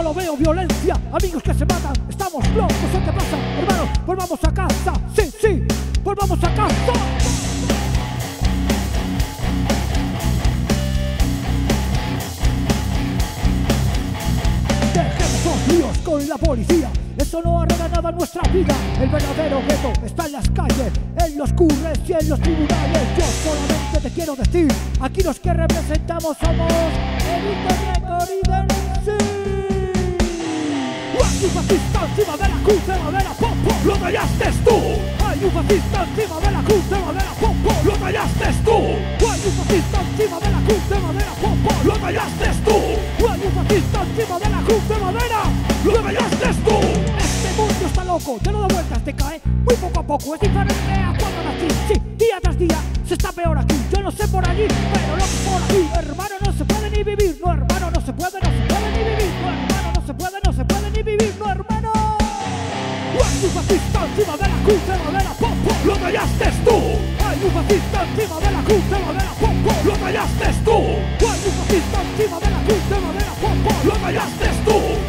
solo veo violencia, amigos que se matan. Estamos locos, ¿qué pasa, hermano? Volvamos a casa, sí, sí, volvamos a casa. Dejemos los líos con la policía, eso no arregla nada en nuestra vida. El verdadero gueto está en las calles, en los curres y en los tribunales. Yo solamente te quiero decir, aquí los que representamos somos Elite Record y Denensi. Hay un fascista encima de la cruz de madera, pop, pop, lo tallaste tú. Hay un fascista encima de la cruz de madera, pop, pop, lo tallaste tú. Hay un fascista encima de la cruz de madera, pop, pop, lo tallaste tú. Hay un fascista encima de la cruz de madera, lo tallaste tú. Este mundo está loco, te lo da vueltas, te cae muy poco a poco. Es diferente a cuando nací, sí, día tras día se está peor aquí. Yo no sé por allí, pero lo que por aquí, hermano, no se puede ni vivir. No, hermano, no se puede ni vivir. No, hermano, no se puede ni vivir. No, hermano. Hay un fascista encima de la cruz de madera, pop, pop, lo tallaste tú. Hay un fascista encima de la cruz de madera, pop, pop, lo tallaste tú. Hay un fascista encima de la cruz de madera, pop, pop, lo tallaste tú.